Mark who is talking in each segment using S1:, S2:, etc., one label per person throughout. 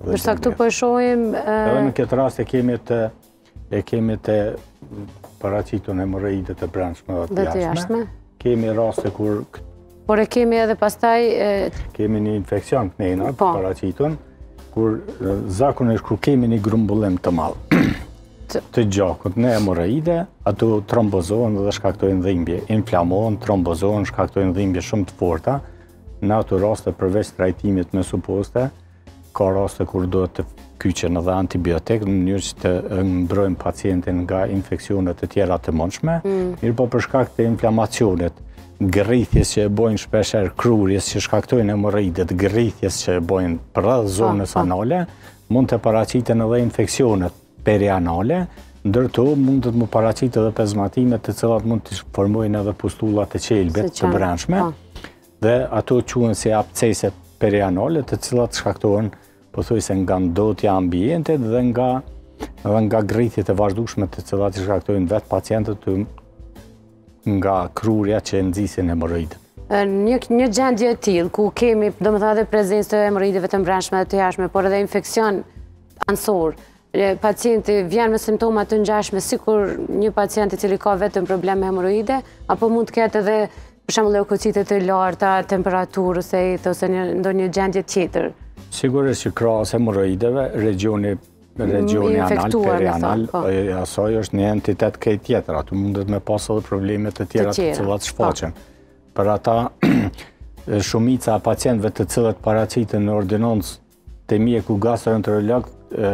S1: Dërsa këtu po e shohim...
S2: Edhe në këtë rast e kemi të paraqitun hemoroidet e brendshme dhe të jashtme. Kemi raste kur...
S1: Por e kemi edhe pastaj...
S2: Kemi një infekcion të nejnat, paraqitun, kur zakonisht kur kemi një grumbullim të madh të gjakut në hemoroide, ato trombozohen dhe shkaktojnë dhimbje, inflamohen, trombozohen, shkaktojnë dhimbje shumë të forta. Në ato raste përveç trajtimit me suposte, ka raste kur duhet të kyqen edhe antibiotik në mënyrë që të mbrojmë pacientin nga infeksionet të tjera të mundshme, mirë po për shkak të inflamacionit, gërrithjes që e bojnë shpesher, krurjes që shkaktojnë hemoroidet, gërrithjes që e bojnë rreth zonës anale, mund të paraqiten edhe infeksionet perianale, ndërto mund të më paraqitet edhe pezmatimet të cilat mund të formojnë edhe pustullat e qelbit të brendshme, dhe ato quhen si absceset perianale, të cilat shkaktohen pothuajse nga ndotja ambientit dhe nga gërrithjet e vazhdueshme të cilat i shkaktojnë vetë pacientët nga krurja që e nxisin hemoroidet.
S1: Një gjendje e tillë ku kemi domethënë edhe prezencë të hemoroideve të brendshme dhe të jashtme, por edhe infeksion ansor, pacienti vjen me simptoma të ngjashme sikur një pacient i cili ka vetëm probleme hemoroide, apo mund të ketë edhe për shembull leukocite të larta, temperaturë ose ndonjë gjendje tjetër.
S2: Sigurisht që krahas hemoroideve, regioni anal, perianal, asaj është një entitet krejt tjetër, aty mundet me pas edhe probleme të tjera të cilat shfaqen. Për ata, shumica e pacientëve të cilët paraqiten në ordinancë të mjeku gastroenterolog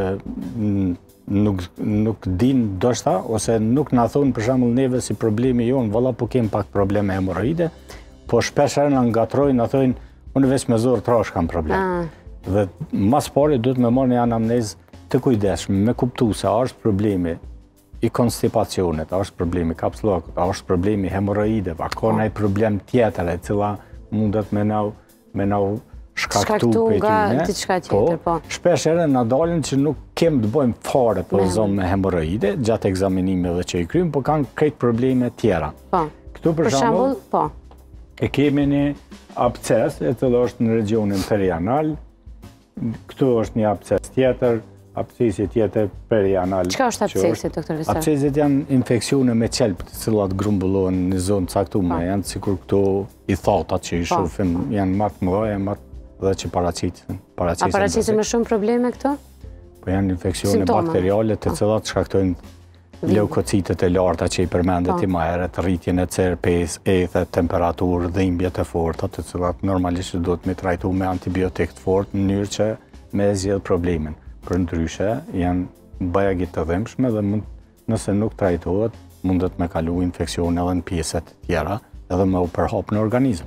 S2: nuk din ndoshta ose nuk na thonë për shembull neve si problemi jonë, valla po kem pak probleme hemoroide, po shpesh herë na ngatrojnë, na thonë unë veç me zor trash kam problem. Dhe mas pari duhet me marrë një anamnezë të kujdesshme, me kuptu se a është problemi i konstipacionit, a është problemi kapslokut, a është problemi hemoroideve, a ka ndonjë problem tjetër e cila mundet me nau shkaktu
S1: nga diçka tjetër, po.
S2: Shpesh herë na dalin që nuk kem të bëjmë fare për zonë me hemoroide, gjatë ekzaminimeve që i kryjmë, po kanë krejt probleme tjera. Këtu për shembull, e kemi një absces, e cila është në regionin perianal, këtu është një absces tjetër, abscesi tjetër perianal.
S1: Çka është abscesi, doktor Vesa?
S2: Absceset janë infeksione me qelp të cilat grumbullohen në zonë caktuar, janë sikur këto i thotat që i shohim, janë më të mëdha, dhe që paraqiten.
S1: A paraqisin me shumë probleme këto?
S2: Po janë infeksione bakteriale të cilat shkaktojnë leukocitet e larta që i përmendet i më herët, rritjen e CRP-s, ethe, temperaturë, dhimbje të forta, të cilat normalisht duhet me trajtu me antibiotik të fortë në mënyrë që me zgjidh problemin. Për ndryshe janë bajagit të dhimbshme dhe nëse nuk trajtohet, mundet me kalu infeksione edhe në pjeset tjera edhe me u përhap në organizëm.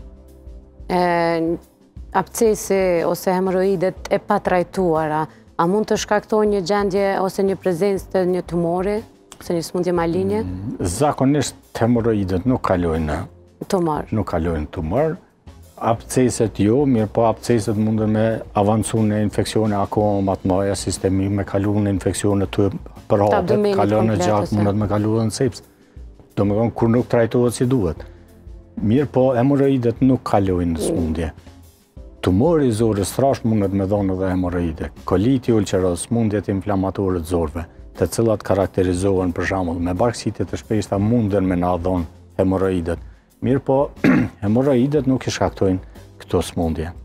S1: Abscesi ose hemoroidet e patrajtuara, a mund të shkaktojnë një gjendje ose një prezencë të një tumori, ose një smundje malinje?
S2: Zakonisht hemoroidet nuk kalojnë tumor. Absceset jo, mirë po absceset mundën me avancu në infeksione akoma më të mëdha, sistemi me kalu në infeksione të përhapet, kalon në gjak, mundet me kalu dhe në seps. Domethënë kur nuk trajtohet si duhet. Mirë po hemoroidet nuk kalojnë në smundje. Tumori i zorës trash mundet me dhonë edhe hemoroide. Koliti ulqeros, smundjet inflamatore të zorëve, të cilat karakterizohen për shembull me barksitje të shpeshta munden me na dhonë hemoroidet. Mirë po, hemoroidet nuk i shkaktojnë këto smundje.